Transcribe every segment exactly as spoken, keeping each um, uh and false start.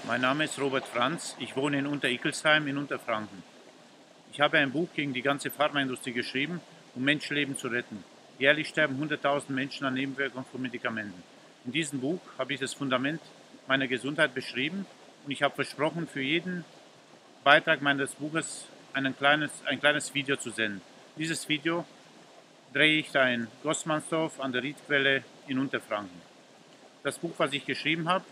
Mein Name ist Robert Franz, ich wohne in Unter-Ickelsheim in Unterfranken. Ich habe ein Buch gegen die ganze Pharmaindustrie geschrieben, um Menschenleben zu retten. Jährlich sterben hunderttausend Menschen an Nebenwirkungen von Medikamenten. In diesem Buch habe ich das Fundament meiner Gesundheit beschrieben und ich habe versprochen, für jeden Beitrag meines Buches ein kleines, ein kleines Video zu senden. Dieses Video drehe ich da in Grossmannsdorf an der Riedquelle in Unterfranken. Das Buch, was ich geschrieben habe,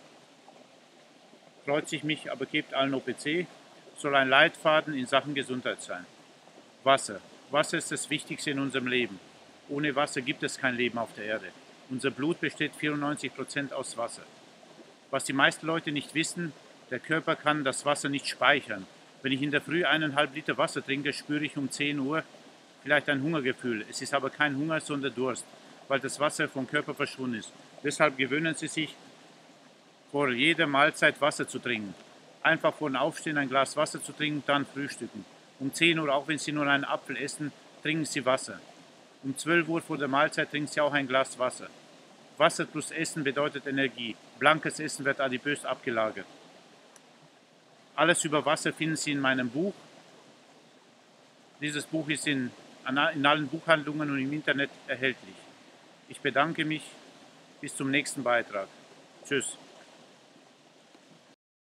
freut sich mich, aber gebt allen O P C, soll ein Leitfaden in Sachen Gesundheit sein. Wasser. Wasser ist das Wichtigste in unserem Leben. Ohne Wasser gibt es kein Leben auf der Erde. Unser Blut besteht vierundneunzig Prozent aus Wasser. Was die meisten Leute nicht wissen, der Körper kann das Wasser nicht speichern. Wenn ich in der Früh eineinhalb Liter Wasser trinke, spüre ich um zehn Uhr vielleicht ein Hungergefühl. Es ist aber kein Hunger, sondern Durst, weil das Wasser vom Körper verschwunden ist. Deshalb gewöhnen Sie sich, vor jeder Mahlzeit Wasser zu trinken. Einfach vor dem Aufstehen ein Glas Wasser zu trinken, dann frühstücken. Um zehn Uhr, auch wenn Sie nur einen Apfel essen, trinken Sie Wasser. Um zwölf Uhr vor der Mahlzeit trinken Sie auch ein Glas Wasser. Wasser plus Essen bedeutet Energie. Blankes Essen wird adipös abgelagert. Alles über Wasser finden Sie in meinem Buch. Dieses Buch ist in, in allen Buchhandlungen und im Internet erhältlich. Ich bedanke mich. Bis zum nächsten Beitrag. Tschüss.